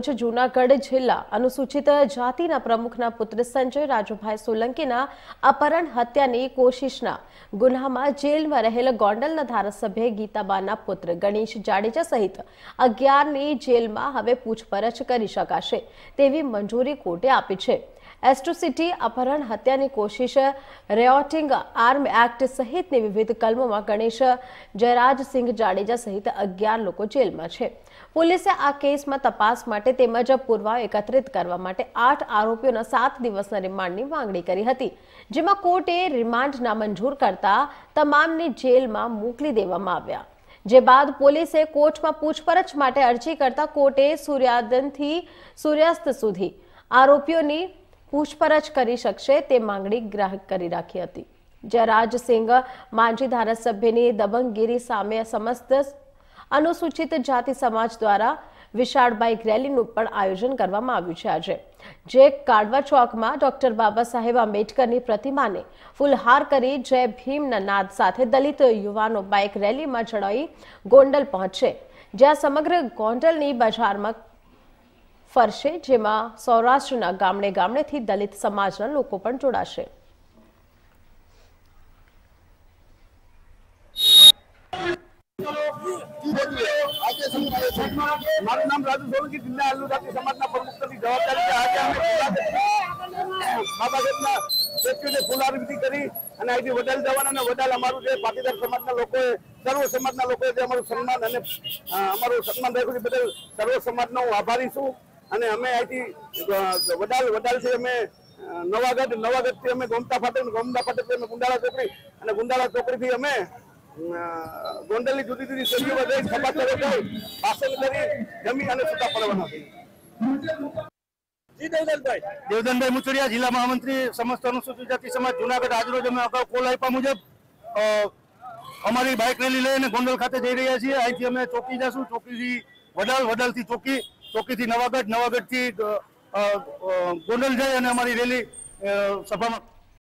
રોજ જૂનાગઢ જિલ્લા અનુસૂચિત જાતિના પ્રમુખના પુત્ર સંજય રાજુભાઈ સોલંકીના અપહરણ હત્યાની કોશિશના ગુન્હામાં જેલમાં રહેલ ગોંડલના ધારાસભ્ય ગીતાબાના પુત્ર ગણેશ જાડેજા સહિત 11ની જેલમાં હવે પૂછપરછ કરી શકાશે તેવી મંજૂરી કોર્ટે આપી છે। એટ્રોસિટી अपहरण हत्याની कोशिश રેયોટિંગ आर्म एक्ट सहित विविध कलमों गणेश जयराज सिंह जाडेजा सहित 11 लोग जेल में है। पुलिसे आ केस में तपास माटे तेमज पुरावा एकत्रित करवा माटे 8 आरोपीओना 7 दिवसना रिमांडनी मांगणी करी हती, जेमां कोर्टे रिमांड नामंजूर करता तमामने जेल में मोकली देवामां आव्या। जे बाद पुलिसे कोर्ट में पूछपरछ माटे अरजी करता कोर्टे सूर्योदयथी सूर्यास्त सुधी आरोपीओनी पूछपरछ करी शकशे ते मांगणी ग्राहक करी राखी हती। जयराज सिंह मांझी धारासभ्यनी दबंगगिरी सामे समस्त अनुसूचित जाति समाज द्वारा विशाल बाइक रेलीनुं पण आयोजन करवामां आव्युं छे। आज जे काडवा चौकमां डॉक्टर बाबा साहेब आंबेडकरनी प्रतिमाने फूलहार करी जय भीमना नाद साथे दलित युवानो बाइक रेलीमां जोડાઈ गोंडल पहोंचे, ज्यां समग्र गोंडलनी बजारमां फरशे, जेमां सौराष्ट्रना गामडे गामडेथी दलित समाजना लोको पण जोड़ाशे। મારું નામ રાજુ સોલંકી, જિલ્લા આદિવાસી સમાજના પ્રમુખની જવાબદારી છે। આજે અમે બાબા સાહેબના સ્ટેચ્યુને ફૂલહારવિધિ કરી અને અહીંથી વડાલ જવાના અને વડાલ અમારું જે પાટીદાર સમાજના લોકોએ સર્વ સમાજના લોકોએ જે અમારું સન્માન અને અમારું સન્માન રાખ્યું છે બદલ સર્વ સમાજનો હું આભારી છું। અને અમે અહીંથી વડાલથી અમે નવાગઢથી અમે ગોમતા ફાટકથી અમે ગુંદાળા ચોકડી અને ગુંદાળા ચોકડીથી અમે ગોંડલની જુદી જુદી શેરીઓ જઈ સભાસદો જઈ ભાષણ કરી જમી અને છૂટા પડવાના છે। દેવધનભાઈ મુચડિયા, જિલ્લા મહામંત્રી સમસ્ત અનુસૂચિત જાતિ સમાજ જૂનાગઢ। આજરોજ અમે અગાઉ કોલ આપ્યા મુજબ અમારી બાઇક રેલી લઈને ગોંડલ ખાતે જઈ રહ્યા છીએ। અહીંથી અમે ચોકી જશું, ચોકીથી વડાલ, વડાલથી ચોકી, ચોકીથી નવાગઢ, નવાગઢથી ગોંડલ જાય અને અમારી રેલી સભામાં